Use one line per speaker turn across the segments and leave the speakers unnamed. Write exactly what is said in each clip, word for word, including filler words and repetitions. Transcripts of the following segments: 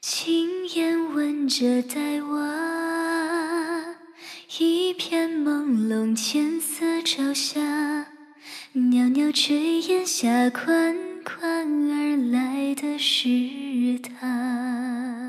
轻言吻着黛瓦，一片朦胧浅色朝霞，袅袅炊烟下，款款而来的是他。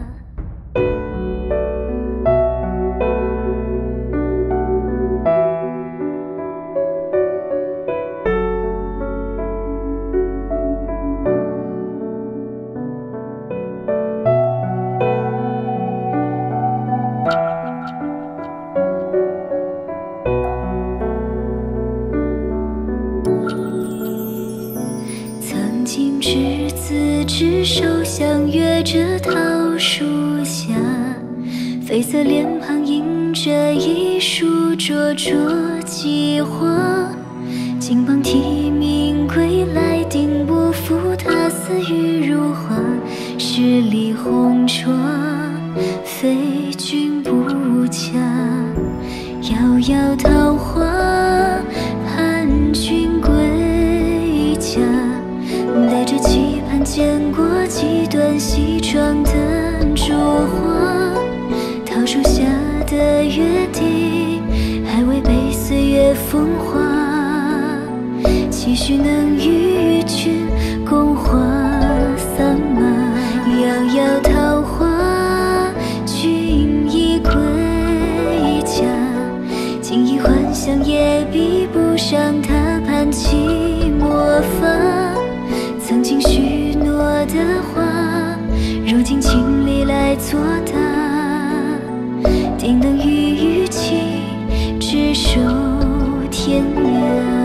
曾经执子之手，相约着桃树下，绯色脸庞映着一束灼灼激花。金榜题名归来，定不负他似玉如花。十里红妆，非君不嫁。遥遥桃花，盼君归家。带着期盼，见过几段西窗的烛花。桃树下的约定，还未被岁月风化。期许能与君共话散马。遥遥桃花，君已归家。今已还乡，也比不上他盘起墨发。曾经许诺的话，如今请你来作答。定能与妻执手天涯。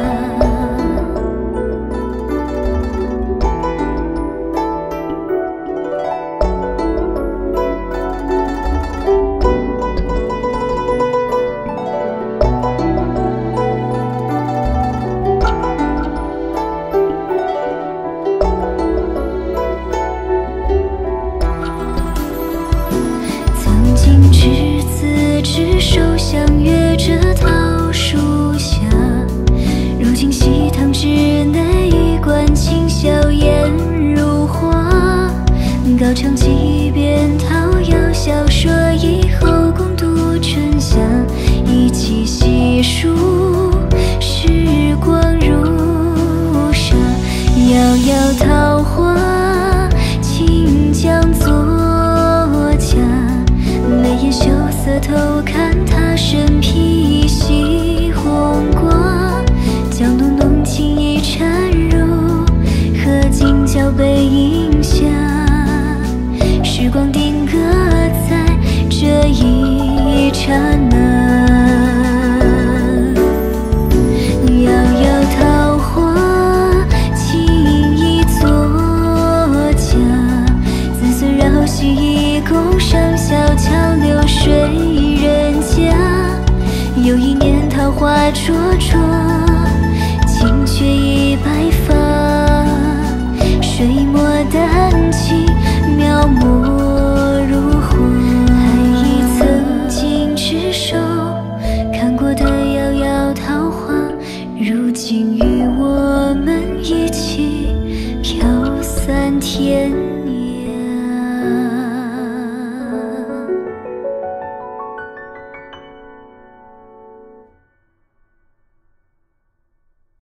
执子之手，相约着桃树下。如今西堂之内，一贯清宵颜如花。高唱几遍桃夭，笑说以后共度春夏。一起细数时光如沙。遥遥桃花，请将作嫁。眉眼羞涩，偷看他身披袭红褂。将浓浓情意缠入合金角背影下。时光定格在这一刹那。遥遥桃花，轻易作嫁。子孙绕膝一共上小桥，流水人家。又一年桃花灼灼，惊却已白发。水墨丹青，描摹如画。还已曾经执手看过的遥遥桃花，如今与我们一起飘散天涯。